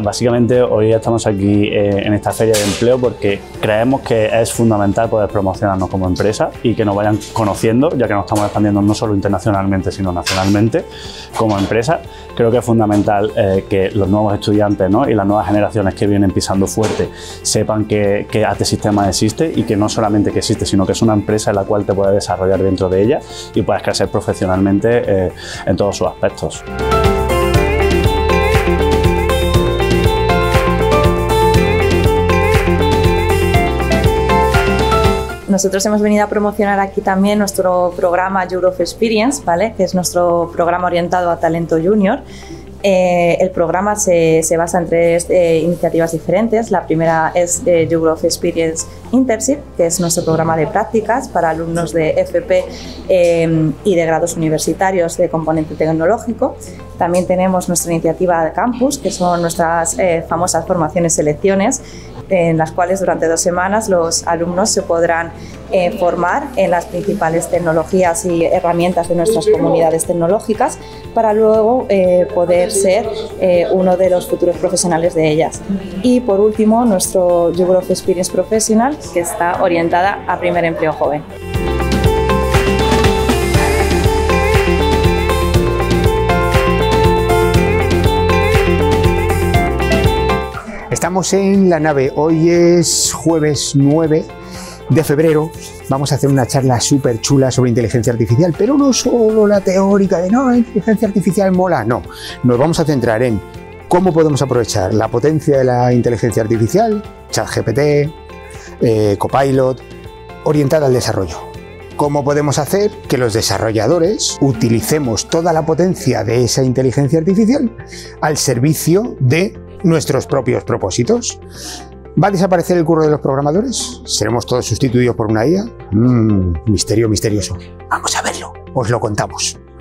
Bueno, básicamente hoy estamos aquí en esta feria de empleo porque creemos que es fundamental poder promocionarnos como empresa y que nos vayan conociendo, ya que nos estamos expandiendo no solo internacionalmente, sino nacionalmente como empresa. Creo que es fundamental que los nuevos estudiantes, ¿no?, y las nuevas generaciones que vienen pisando fuerte sepan que AT Sistemas existe y que no solamente que existe, sino que es una empresa en la cual te puedes desarrollar dentro de ella y puedes crecer profesionalmente en todos sus aspectos. Nosotros hemos venido a promocionar aquí también nuestro programa Europe Experience, ¿vale?, que es nuestro programa orientado a talento junior. El programa se basa en tres iniciativas diferentes. La primera es Europe Experience Internship, que es nuestro programa de prácticas para alumnos de FP y de grados universitarios de componente tecnológico. También tenemos nuestra iniciativa de campus, que son nuestras famosas formaciones-selecciones, en las cuales durante 2 semanas los alumnos se podrán formar en las principales tecnologías y herramientas de nuestras comunidades tecnológicas para luego poder ser uno de los futuros profesionales de ellas. Y por último, nuestro Europe Experience Professional, que está orientada a primer empleo joven. Estamos en la nave, hoy es jueves 9 de febrero, vamos a hacer una charla súper chula sobre inteligencia artificial, pero no solo la teórica de no, la inteligencia artificial mola, no, nos vamos a centrar en cómo podemos aprovechar la potencia de la inteligencia artificial, ChatGPT, Copilot, orientada al desarrollo. ¿Cómo podemos hacer que los desarrolladores utilicemos toda la potencia de esa inteligencia artificial al servicio de nuestros propios propósitos? ¿Va a desaparecer el curro de los programadores? ¿Seremos todos sustituidos por una IA? Misterio misterioso. Vamos a verlo, os lo contamos.